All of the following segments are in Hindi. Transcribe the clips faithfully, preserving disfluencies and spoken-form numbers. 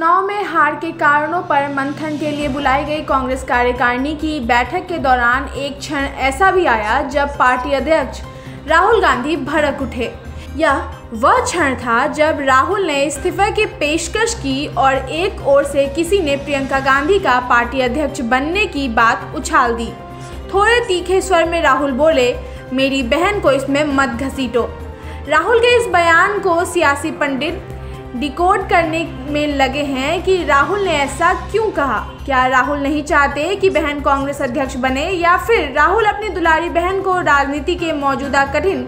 चुनाव में हार के कारणों पर मंथन के लिए बुलाई गई कांग्रेस कार्यकारिणी की बैठक के दौरान एक क्षण ऐसा भी आया जब पार्टी अध्यक्ष राहुल गांधी भड़क उठे। यह वह क्षण था जब राहुल ने इस्तीफे की पेशकश की और एक ओर से किसी ने प्रियंका गांधी का पार्टी अध्यक्ष बनने की बात उछाल दी। थोड़े तीखे स्वर में राहुल बोले, मेरी बहन को इसमें मत घसीटो। राहुल के इस बयान को सियासी पंडित डिकोड करने में लगे हैं कि राहुल ने ऐसा क्यों कहा। क्या राहुल नहीं चाहते कि बहन कांग्रेस अध्यक्ष बने, या फिर राहुल अपनी दुलारी बहन को राजनीति के मौजूदा कठिन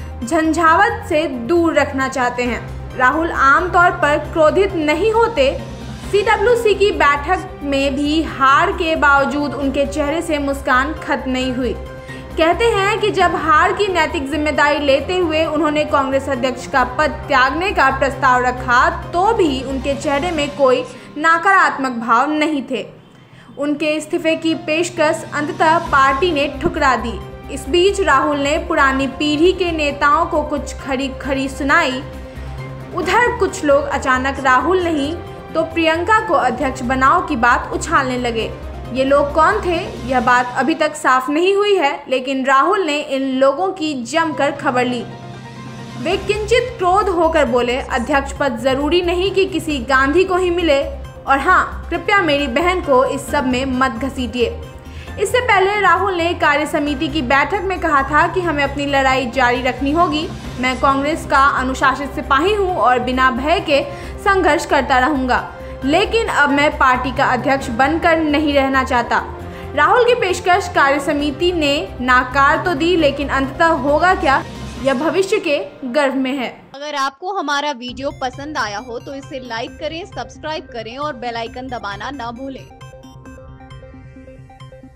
झंझावत से दूर रखना चाहते हैं। राहुल आमतौर पर क्रोधित नहीं होते। सी डब्ल्यू सी की बैठक में भी हार के बावजूद उनके चेहरे से मुस्कान खत्म नहीं हुई। कहते हैं कि जब हार की नैतिक जिम्मेदारी लेते हुए उन्होंने कांग्रेस अध्यक्ष का पद त्यागने का प्रस्ताव रखा तो भी उनके चेहरे में कोई नकारात्मक भाव नहीं थे। उनके इस्तीफे की पेशकश अंततः पार्टी ने ठुकरा दी। इस बीच राहुल ने पुरानी पीढ़ी के नेताओं को कुछ खरी खरी सुनाई। उधर कुछ लोग अचानक राहुल नहीं तो प्रियंका को अध्यक्ष बनाओ की बात उछालने लगे। ये लोग कौन थे, यह बात अभी तक साफ नहीं हुई है, लेकिन राहुल ने इन लोगों की जमकर खबर ली। वे किंचित क्रोध होकर बोले, अध्यक्ष पद जरूरी नहीं कि किसी गांधी को ही मिले, और हाँ, कृपया मेरी बहन को इस सब में मत घसीटिए। इससे पहले राहुल ने कार्य समिति की बैठक में कहा था कि हमें अपनी लड़ाई जारी रखनी होगी। मैं कांग्रेस का अनुशासित सिपाही हूँ और बिना भय के संघर्ष करता रहूँगा, लेकिन अब मैं पार्टी का अध्यक्ष बनकर नहीं रहना चाहता। राहुल की पेशकश कार्य समिति ने नाकार तो दी, लेकिन अंततः होगा क्या, यह भविष्य के गर्भ में है। अगर आपको हमारा वीडियो पसंद आया हो तो इसे लाइक करें, सब्सक्राइब करें और बेल आइकन दबाना न भूलें।